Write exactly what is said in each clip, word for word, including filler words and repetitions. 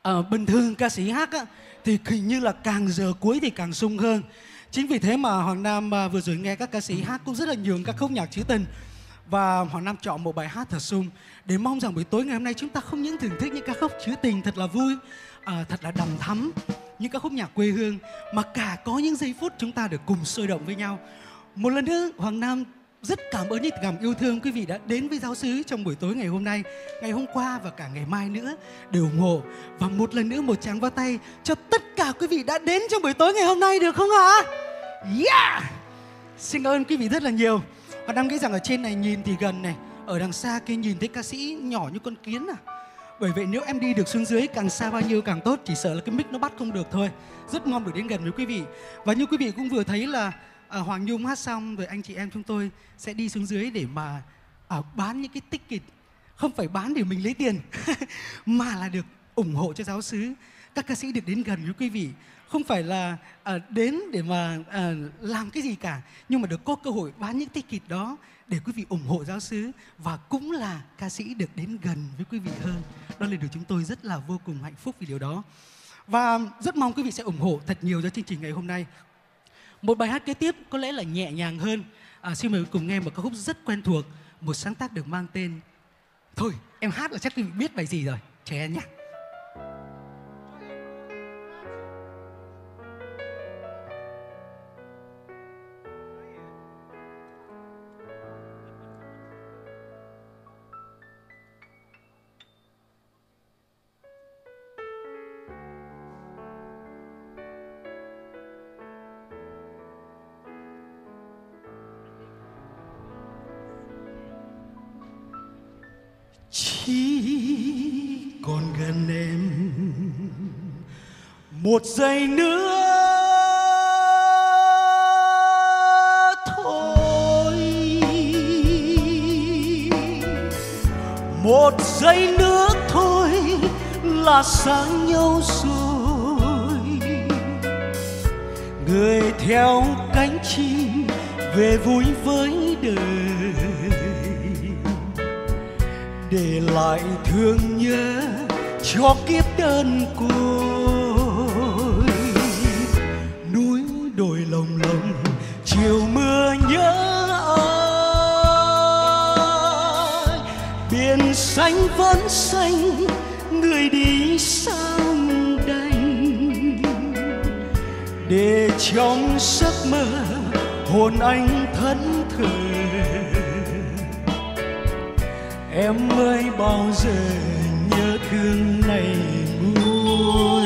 À, bình thường ca sĩ hát á, thì hình như là càng giờ cuối thì càng sung hơn. Chính vì thế mà Hoàng Nam à, vừa rồi nghe các ca sĩ hát cũng rất là nhiều các khúc nhạc trữ tình. Và Hoàng Nam chọn một bài hát thật sung để mong rằng buổi tối ngày hôm nay chúng ta không những thưởng thức những ca khúc trữ tình thật là vui, à, thật là đầm thắm, những ca khúc nhạc quê hương, mà cả có những giây phút chúng ta được cùng sôi động với nhau. Một lần nữa Hoàng Nam rất cảm ơn những cảm yêu thương quý vị đã đến với Giáo xứ trong buổi tối ngày hôm nay, ngày hôm qua và cả ngày mai nữa đều ủng hộ. Và một lần nữa một tràng vỗ tay cho tất cả quý vị đã đến trong buổi tối ngày hôm nay được không ạ? Yeah! Xin cảm ơn quý vị rất là nhiều. Và Nam nghĩ rằng ở trên này nhìn thì gần này, ở đằng xa kia nhìn thấy ca sĩ nhỏ như con kiến à. Bởi vậy nếu em đi được xuống dưới càng xa bao nhiêu càng tốt, chỉ sợ là cái mic nó bắt không được thôi. Rất mong được đến gần với quý vị. Và như quý vị cũng vừa thấy là à, Hoàng Nhung hát xong rồi anh chị em chúng tôi sẽ đi xuống dưới để mà à, bán những cái ticket. Không phải bán để mình lấy tiền mà là được ủng hộ cho Giáo xứ. Các ca sĩ được đến gần với quý vị, không phải là à, đến để mà à, làm cái gì cả, nhưng mà được có cơ hội bán những ticket đó để quý vị ủng hộ Giáo xứ, và cũng là ca sĩ được đến gần với quý vị hơn. Đó là điều chúng tôi rất là vô cùng hạnh phúc vì điều đó. Và rất mong quý vị sẽ ủng hộ thật nhiều cho chương trình ngày hôm nay. Một bài hát kế tiếp có lẽ là nhẹ nhàng hơn. à, Xin mời cùng nghe một ca khúc rất quen thuộc, một sáng tác được mang tên... Thôi em hát là chắc quý vị biết bài gì rồi, trẻ em nhé. Chỉ còn gần em một giây nữa thôi, một giây nữa thôi là sang nhau rồi. Người theo cánh chim về vui với đời, để lại thương nhớ cho kiếp đơn côi. Núi đồi lồng lộng chiều mưa nhớ ai, biển xanh vẫn xanh người đi sao đành, để trong giấc mơ hồn anh thẫn thờ. Em ơi bao giờ nhớ thương này nguôi,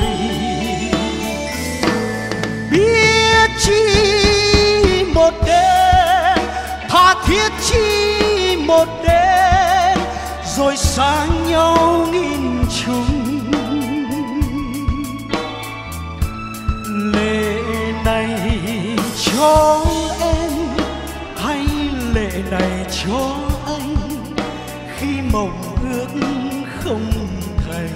biết chi một đêm tha thiết chi một đêm, rồi xa nhau nghìn trùng. Lệ này cho em hay lệ này cho anh, khi mộng ước không thành.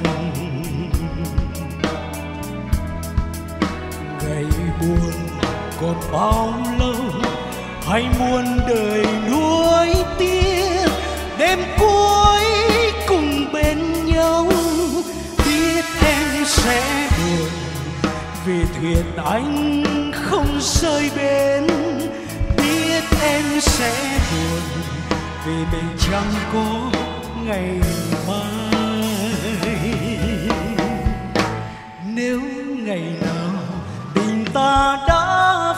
Ngày buồn còn bao lâu, hay muôn đời nuối tiếc, đêm cuối cùng bên nhau. Biết em sẽ buồn vì thuyền anh không rơi bến, biết em sẽ buồn vì mình chẳng có ngày mai. Nếu ngày nào tình ta đã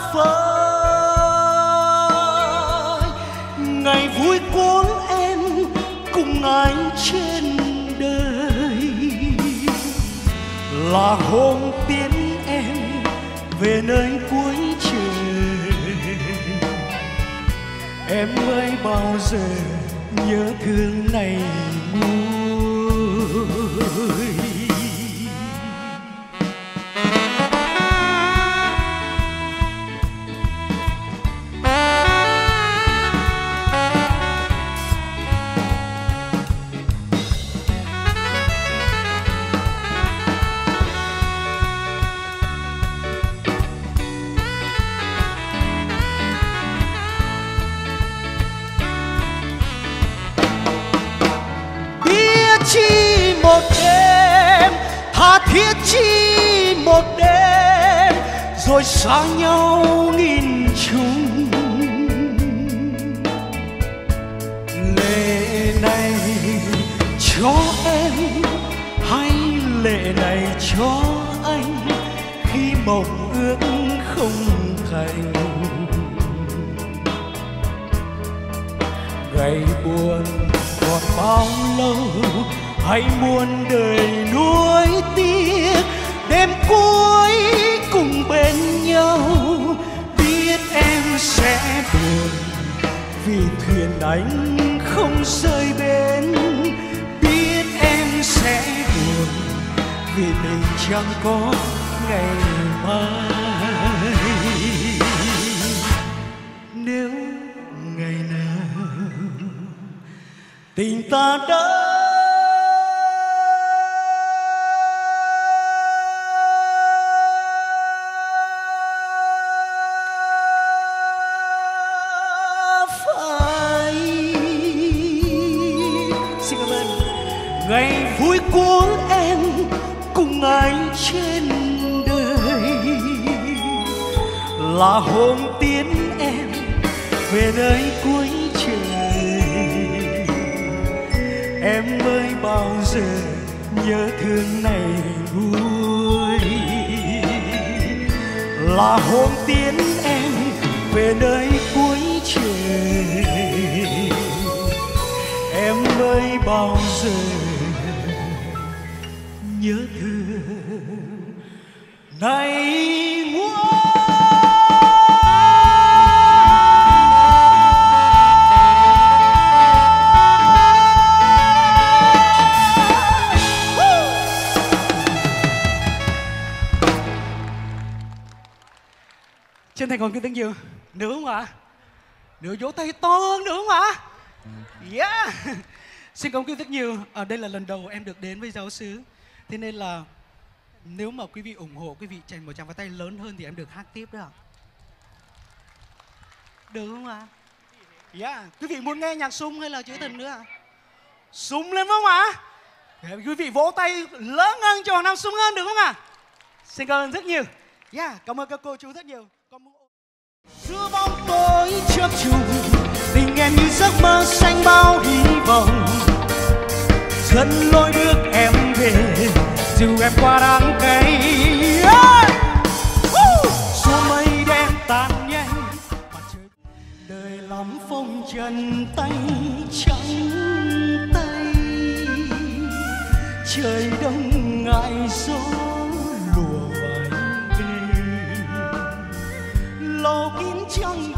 phai, ngày vui cuốn em cùng anh trên đời, là hôm tiễn em về nơi cuối trời. Em ơi bao giờ nhớ thương này nguôi. Chi một đêm chi một đêm rồi xa nhau nghìn trùng. Lệ này cho em hay lệ này cho anh khi mộng ước không thành. Ngày buồn còn bao lâu hay muôn đời nuối tiếc, đêm cuối cùng bên nhau. Biết em sẽ buồn vì thuyền anh không rời bến, biết em sẽ buồn vì mình chẳng có ngày mai. Nếu ngày nào tình ta đã phải, xin cảm ơn. Ngày vui của em cùng anh trên đời là hôm tiến em về nơi cuối trời. Em ơi bao giờ nhớ thương này vui, là hôm tiến em về nơi cuối trời. Em ơi bao giờ nhớ thương này chân thành còn kính nhiều nữa không ạ? Nữa vỗ tay to hơn nữa không ạ? Yeah. Xin cảm ơn rất nhiều. Ở đây là lần đầu em được đến với giáo xứ, thế nên là nếu mà quý vị ủng hộ, quý vị dành một tràng pháo tay lớn hơn thì em được hát tiếp đó ạ. Được không ạ? Yeah. Quý vị muốn nghe nhạc sung hay là trữ tình nữa ạ? Sung lên không ạ? Quý vị vỗ tay lớn hơn cho Hoàng Nam sung hơn được không ạ? Xin cảm ơn rất nhiều. Yeah. Cảm ơn các cô chú rất nhiều. Giữa bóng tối chớp trùng, tình em như giấc mơ xanh bao hy vọng. Dẫn lối bước em về, dù em qua đắng cay. Số mây đen tan nhanh, đời lắm phong trần tay trắng tay. Trời đông ngại gió lùa vài đêm, lầu kín trăng